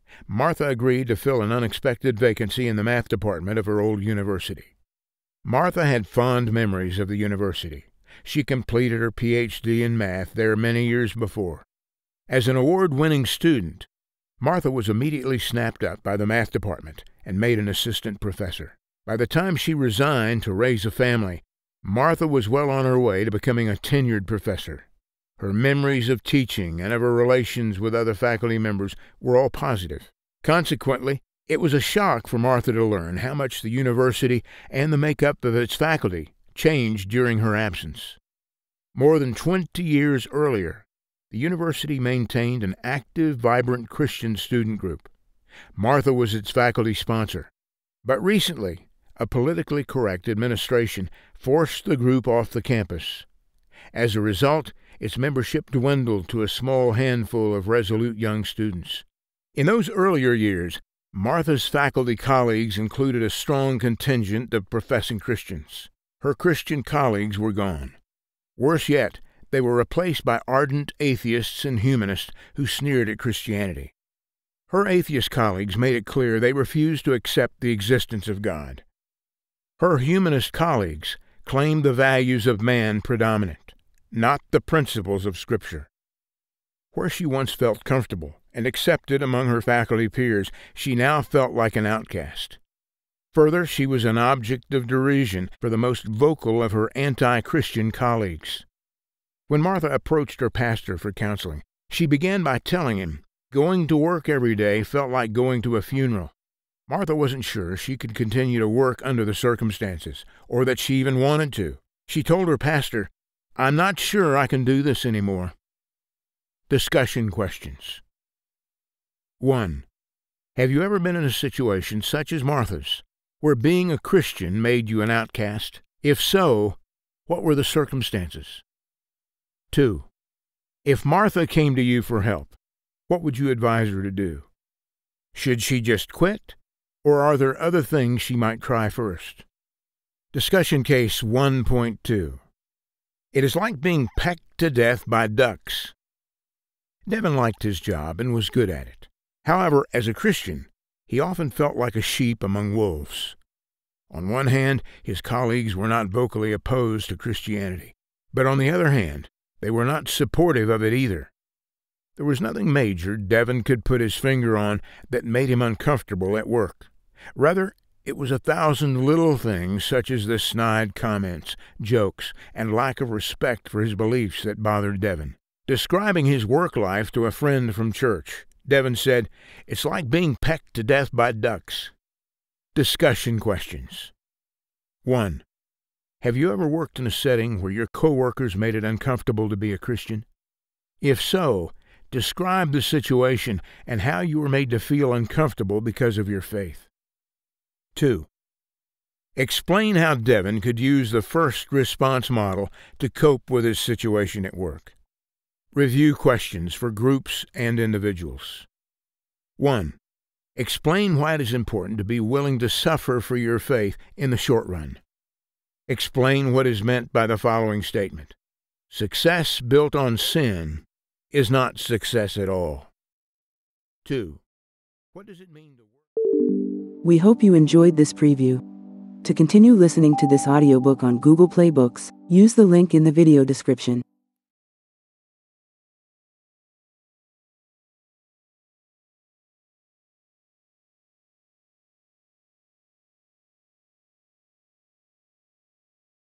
Martha agreed to fill an unexpected vacancy in the math department of her old university. Martha had fond memories of the university. She completed her P H D in math there many years before. As an award-winning student, Martha was immediately snapped up by the math department and made an assistant professor. By the time she resigned to raise a family, Martha was well on her way to becoming a tenured professor. Her memories of teaching and of her relations with other faculty members were all positive. Consequently, it was a shock for Martha to learn how much the university and the makeup of its faculty changed during her absence. More than twenty years earlier, the university maintained an active, vibrant Christian student group. Martha was its faculty sponsor. But recently, a politically correct administration forced the group off the campus. As a result, its membership dwindled to a small handful of resolute young students. In those earlier years, Martha's faculty colleagues included a strong contingent of professing Christians. Her Christian colleagues were gone. Worse yet, they were replaced by ardent atheists and humanists who sneered at Christianity. Her atheist colleagues made it clear they refused to accept the existence of God. Her humanist colleagues claimed the values of man predominant, not the principles of Scripture. Where she once felt comfortable and accepted among her faculty peers, she now felt like an outcast. Further, she was an object of derision for the most vocal of her anti-Christian colleagues. When Martha approached her pastor for counseling, she began by telling him going to work every day felt like going to a funeral. Martha wasn't sure she could continue to work under the circumstances, or that she even wanted to. She told her pastor, "I'm not sure I can do this anymore." Discussion questions. one. Have you ever been in a situation such as Martha's, where being a Christian made you an outcast? If so, what were the circumstances? two. If Martha came to you for help, what would you advise her to do? Should she just quit, or are there other things she might try first? Discussion case one point two. It is like being pecked to death by ducks. Devin liked his job and was good at it. However, as a Christian, he often felt like a sheep among wolves. On one hand, his colleagues were not vocally opposed to Christianity, but on the other hand, they were not supportive of it either. There was nothing major Devin could put his finger on that made him uncomfortable at work. Rather, it was a thousand little things such as the snide comments, jokes, and lack of respect for his beliefs that bothered Devin. Describing his work life to a friend from church, Devin said, "It's like being pecked to death by ducks." Discussion questions. one. Have you ever worked in a setting where your coworkers made it uncomfortable to be a Christian? If so, describe the situation and how you were made to feel uncomfortable because of your faith. two. Explain how Devin could use the first response model to cope with his situation at work. Review questions for groups and individuals. one. Explain why it is important to be willing to suffer for your faith in the short run. Explain what is meant by the following statement. Success built on sin is not success at all. two. What does it mean to work? We hope you enjoyed this preview. To continue listening to this audiobook on Google Play Books, use the link in the video description.